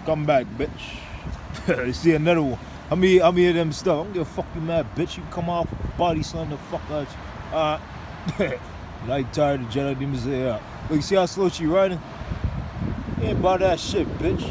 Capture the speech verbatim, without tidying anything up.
Come back, bitch. You see another one. How many, how many of them stuff? I don't give a fuck you mad, bitch. You come off body slam the fuck out you. Uh, Night tired of Jedi Demons. Yeah. Look, you see how slow she riding? You ain't about that shit, bitch.